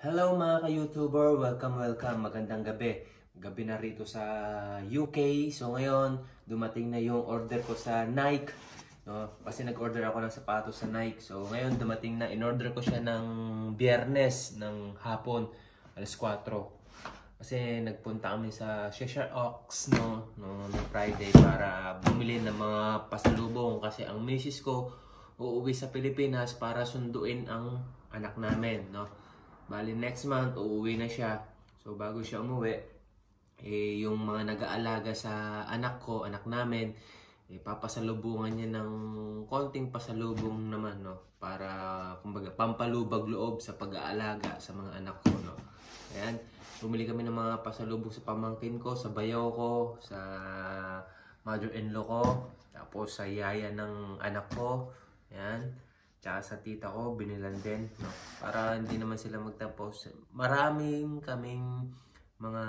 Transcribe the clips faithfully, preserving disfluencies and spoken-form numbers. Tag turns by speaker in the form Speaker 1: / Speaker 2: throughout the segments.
Speaker 1: Hello mga ka-YouTuber! Welcome, welcome! Magandang gabi. Gabi na rito sa U K. So ngayon, dumating na yung order ko sa Nike. No? Kasi nag-order ako ng sapatos sa Nike. So ngayon, dumating na. In-order ko siya ng Biyernes ng hapon, alas kwatro. Kasi nagpunta kami sa Cheshire Oaks no, no, no Friday para bumili ng mga pasalubong. Kasi ang misis ko uuwi sa Pilipinas para sunduin ang anak namin. No? Bali next month, uuwi na siya. So bago siya umuwi, eh, yung mga nag-aalaga sa anak ko, anak namin, eh, papasalubungan niya ng konting pasalubong naman, no? Para, kumbaga, pampalubag loob sa pag-aalaga sa mga anak ko, no? Ayan, bumili kami ng mga pasalubong sa pamangkin ko, sa bayaw ko, sa mother-in-law ko, tapos sa yaya ng anak ko, ayan. Tsaka sa tita ko, binilan din, no? Para hindi naman sila magtapos. Maraming kaming mga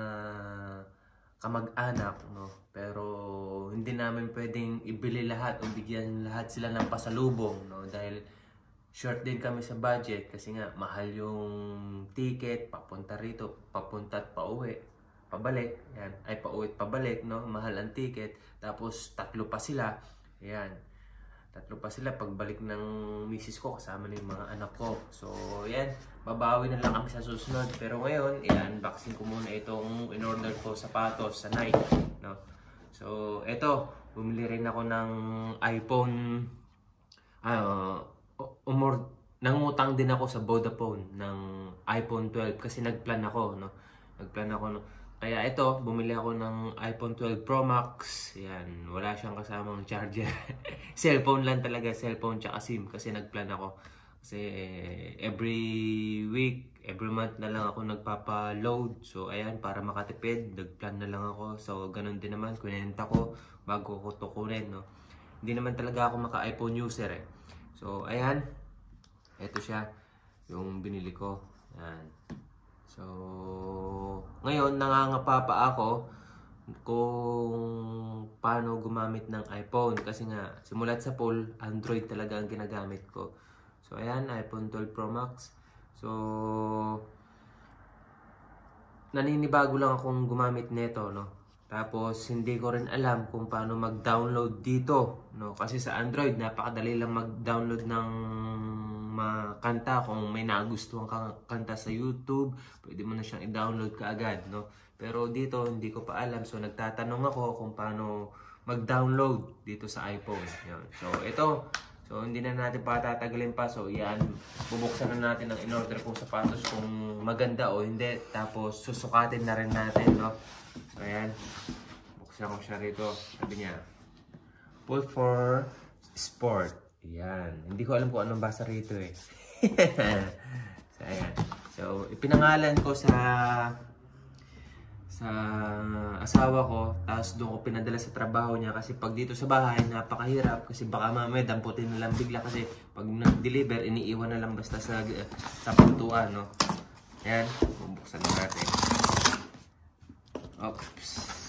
Speaker 1: kamag-anak, no? Pero hindi namin pwedeng ibili lahat o bigyan lahat sila ng pasalubong, no? Dahil short din kami sa budget kasi nga mahal yung ticket, papunta rito, papunta at pauwi, pabalik, yan. Ay pauwi at pabalik, no? Mahal ang ticket, tapos tatlo pa sila, yan. Tatlo pa sila pagbalik ng misis ko kasama na yung mga anak ko. So, yan. Babawi na lang kami sa susunod. Pero ngayon, i-unboxing ko muna itong in-order ko sapatos sa Nike. No? So, eto. Bumili rin ako ng iPhone. Uh, umor nangutang din ako sa Vodafone ng iPhone twelve kasi nagplan ako. No? Nagplan ako. No? Kaya ito, bumili ako ng iPhone twelve Pro Max. Yan, wala siyang kasamang charger. Cellphone lang talaga, cellphone tsaka SIM kasi nagplan ako. Kasi every week, every month na lang ako nagpapa-load. So ayan, para makatipid, nagplan na lang ako. So ganun din naman, kunenta ko bago ko to kunin, no? Hindi naman talaga ako maka-iPhone user eh. So ayan, ito siya, yung binili ko. Ayan. So, ngayon nangangapa pa ako kung paano gumamit ng iPhone kasi nga simulat sa pool, Android talaga ang ginagamit ko. So, ayan, iPhone twelve Pro Max. So, naninibago lang akong gumamit nito, no? Tapos, hindi ko rin alam kung paano mag-download dito, no? Kasi sa Android, napakadali lang mag-download ng mga kanta. Kung may nagustuhan kang kanta sa YouTube, pwede mo na siyang i-download kaagad, no? Pero dito, hindi ko pa alam. So, nagtatanong ako kung paano mag-download dito sa iPhone. Yan. So, ito. So, hindi na natin patatagalin pa. So, yan. Bubuksan na natin ang in-order kong sapatos kung maganda o hindi. Tapos, susukatin na rin natin, no? So, ayan. Buksan ko siya rito. Sabi niya, pull for sport. Ayan. Hindi ko alam kung anong basa rito eh. So, ayan. So, ipinangalan ko sa sa asawa ko. Tapos doon ko pinadala sa trabaho niya. Kasi pag dito sa bahay, napakahirap. Kasi baka mamaya damputin na lang bigla. Kasi pag nag-deliver, iniiwan na lang basta sa, sa pintuan, no? Ayan. Bubuksan na natin. Oops.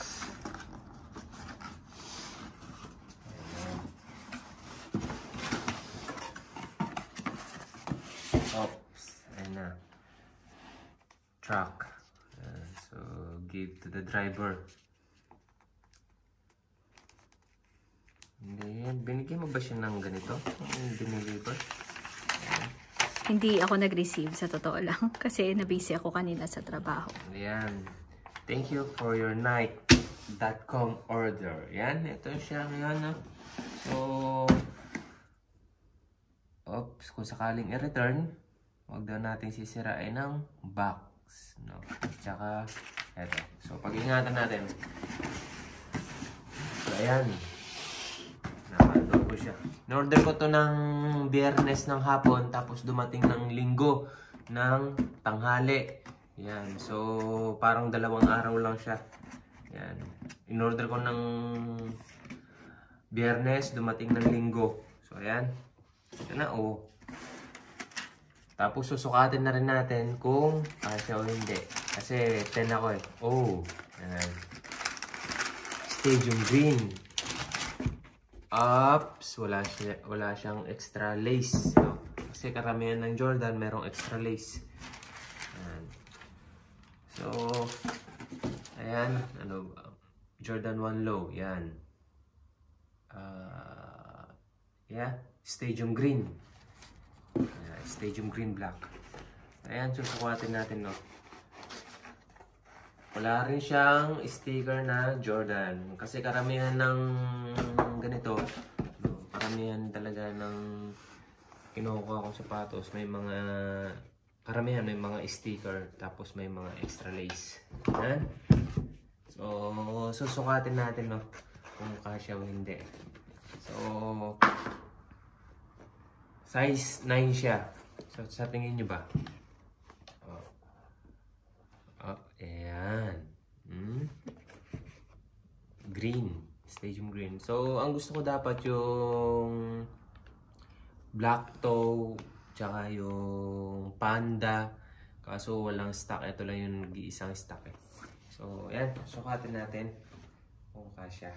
Speaker 1: Oops. Ayan na. Truck. Uh, so, give to the driver. Hindi. Binigyan mo ba siya ng ganito? Diniliver?
Speaker 2: Hindi ako nag-receive sa totoo lang. Kasi nabisi ako kanina sa trabaho.
Speaker 1: Ayan. Thank you for your Nike dot com order. Yan, ito siya ngayon. No? So, oops, kung sakaling i-return, huwag daw natin sisirain ng box. No? Tsaka, ito. So, pag-ingatan natin. So, ayan. Nakaload ko siya. In-order ko to ng Biyernes ng hapon, tapos dumating ng Linggo ng tanghali. Yan. So, parang dalawang araw lang siya. Yan. In-order ko ng Biyernes, dumating ng Linggo. So, ayan. Ito na, oh. Tapos, susukatin na rin natin kung kasya o hindi. Kasi, ten ako eh. Oh. Yan. Stadium green. Ups. Wala, siya, wala siyang extra lace. No? Kasi karamihan ng Jordan, merong extra lace. Yan. Ayan, ano ba? Jordan one Low, yan. Uh, yeah, Stadium Green. Yeah, Stadium Green Black. Ayan, susukatin natin, no. Wala rin siyang sticker na Jordan. Kasi karamihan ng ganito, no, karamihan talaga ng kinukuha kong sapatos, may mga, karamihan may mga sticker, tapos may mga extra lace. Ayan. So, susukatin natin, no, kung kasya o hindi. So, size nine siya. So, sa tingin nyo ba? Oh, oh ayan. Hmm? Green. Stadium green. So, ang gusto ko dapat yung black toe, tsaka yung panda. Kaso walang stock. Ito lang yung nag-iisang stock eh. So, ayan. Sukatin natin kung kasya.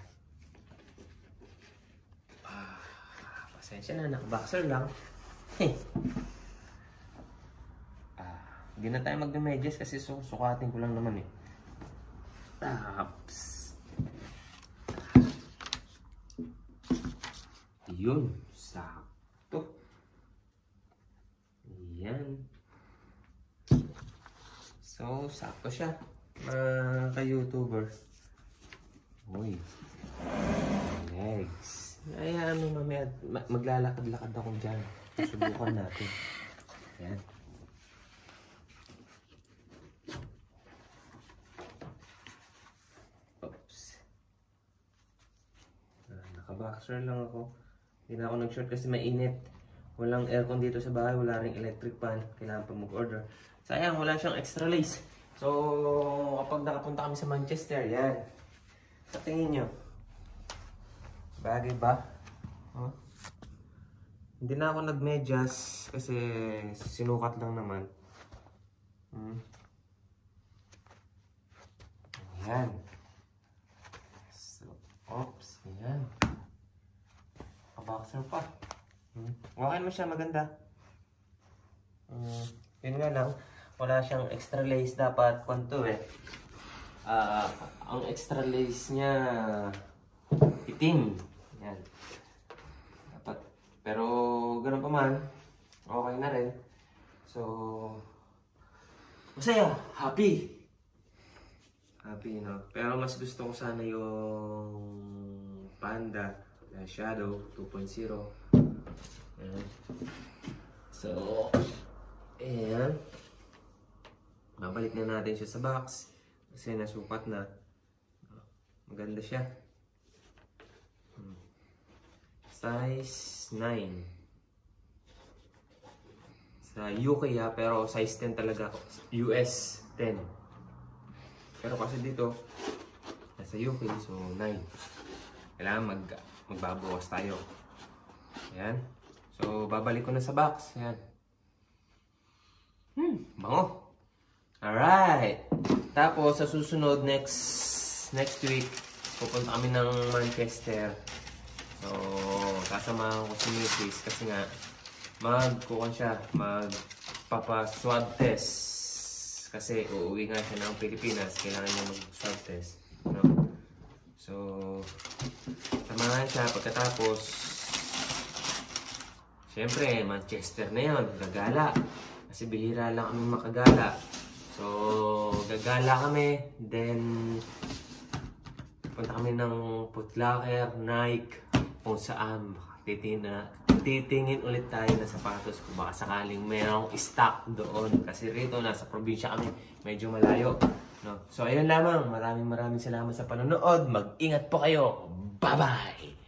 Speaker 1: Ah, pasensya na. Naka-boxer lang. Hey. Ah, hindi na tayo mag-medyas kasi su sukatin ko lang naman eh. Taps. Yun. Sakto. Ayan. So, sakto siya. Uh, ka-YouTuber. Uy. Legs. Ay, ano mamaya, maglalakad-lakad ako dyan. Subukan natin. Ayan. Oops. Ah, naka-boxer lang ako. Hindi na ako nag-short kasi mainit. Walang aircon dito sa bahay. Wala ring electric fan. Kailangan pa mag-order. Sayang, wala siyang extra lace. So, kapag nakapunta kami sa Manchester, yan. Sa tingin nyo, bagay ba? Huh? Hindi na ako nag-medyas kasi sinukat lang naman. Hmm. Ayan. So, oops, ayan. Kaboxer pa. Hmm. Wakan mo siya, maganda. Hmm. Yun nga lang. Wala siyang extra lace, dapat kwanto eh. Uh, ang extra lace niya itim. Yan. Dapat. Pero ganun pa man, okay na rin. So, masaya. Happy. Happy, no? Pero mas gusto ko sana yung Panda na Shadow two point oh. Ayan. So, ayan. Babalik na natin siya sa box kasi nasukat na. Maganda siya. Size nine. Sa U K ha, pero size ten talaga. U S ten. Pero kasi dito, nasa U K, so nine. Kailangan mag, magbabawas tayo. Ayan. So, babalik ko na sa box. Ayan. Hmm, bango. Alright. Tapos, sa susunod, next next week, pupunta kami ng Manchester. So, kasamahan ko si Missus kasi nga, magkukan siya, magpapa-swab test. Kasi uuwi nga siya ng Pilipinas, kailangan niya mag-swab test. No? So, samahan siya pagkatapos, syempre, Manchester na yun, gagala. Kasi bihira lang kami makagala. So, gagala kami, then punta kami ng Foot Locker, Nike, kung saan titingin, titingin ulit tayo na sapatos kung baka sakaling mayroong stock doon. Kasi rito, nasa probinsya kami, medyo malayo. No? So, ayun lamang. Maraming maraming salamat sa panonood. Mag-ingat po kayo. Bye-bye!